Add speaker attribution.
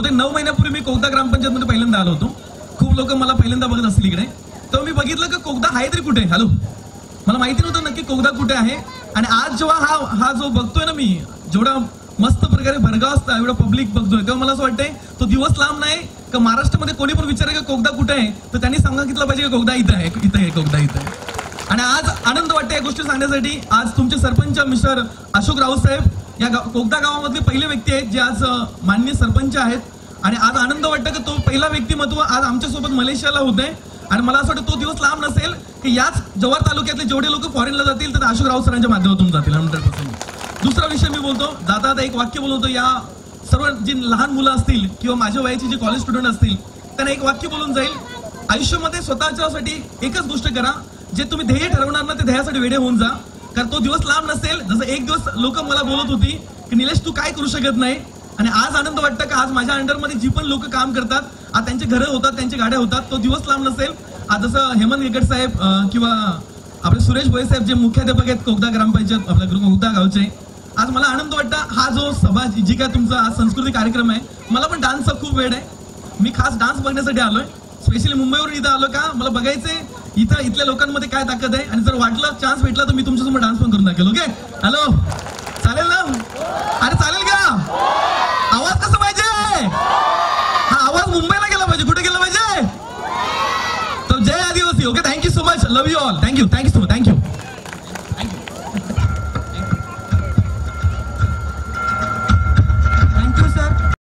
Speaker 1: बहुतेक 9 महिन्यापूर्वी मी कोकदा ग्रामपंचायतमध्ये पहिल्यांदा आलो होतो. खूप लोक मला पहिल्यांदा बघत असतील इकडे. तर मी बघितलं की कोकदा आहे तरी कुठे. हॅलो, मला माहिती नव्हतं नक्की कोकदा कुठे आहे. आणि आज जेव्हा हा जो बघतोय ना मी, जेवढा मस्त प्रकारे भरगाव असता एवढं पब्लिक बघतोय, तेव्हा मला असं वाटतंय तो दिवस लांब नाही का महाराष्ट्रामध्ये कोणी पण विचारेल की कोकदा कुठे आहे, तर त्यांनी सांगितलं पाहिजे की कोकदा इथं आहे, इथं आहे, कोकदा इथं आहे. आणि आज आनंद वाटतं या गोष्टी सांगण्यासाठी. आज तुमचे सरपंच मिस्टर अशोक राऊत साहेब या कोकदा गावामधले पहिले व्यक्ती आहेत जे आज माननीय सरपंच आहेत. आणि आज आनंद वाटतं की तो पहिला व्यक्तिमत्व आज आमच्यासोबत मलेशियाला होतंय. आणि मला असं वाटतं तो दिवस लांब नसेल की याच जव्हार तालुक्यातले जेवढे लोक फॉरेनला जातील तर अशोक राऊत सरांच्या माध्यमातून जातील 100%. दुसरा विषय मी बोलतो, जाता एक वाक्य बोलवतो. या सर्व जी लहान मुलं असतील किंवा माझ्या वयाची जे कॉलेज स्टुडंट असतील त्यांना एक वाक्य बोलून जाईल. आयुष्यामध्ये स्वतःच्यासाठी एकच गोष्ट करा, जे तुम्ही ध्येय ठरवणार ना ते ध्येयासाठी वेडे होऊन जा. कारण तो दिवस लांब नसेल. जसं एक दिवस लोक मला बोलत होती की निलेश तू काय करू शकत नाही. आणि आज आनंद वाटतं की आज माझ्या अंडरमध्ये जी पण लोक काम करतात, आज त्यांचे घरं होतात, त्यांच्या गाड्या होतात. तो दिवस लांब नसेल. आज जसं हेमंत वेगड साहेब किंवा आपले सुरेश भोये साहेब जे मुख्याध्यापक आहेत कोकदा ग्रामपंचायत आपल्या कोकदा गावचे, आज मला आनंद वाटतं हा जो सभा जी काय तुमचा हा सांस्कृतिक कार्यक्रम आहे. मला पण डान्सचा खूप वेळ आहे. मी खास डान्स बघण्यासाठी आलोय. स्पेशली मुंबईवरून इथं आलो का मला बघायचंय इथं इथल्या लोकांमध्ये काय ताकद आहे. आणि जर वाटलं चान्स भेटला तर मी तुमच्यासमोर डान्स पण करून दाखवेल. ओके, हॅलो, चालेल ना? अरे चालेल का? आवाज कसा पाहिजे? हा आवाज मुंबईला गेला पाहिजे. कुठे गेला पाहिजे? तर जय आदिवासी. Okay, thank you so much. Love you all. Thank you so much. Thank you.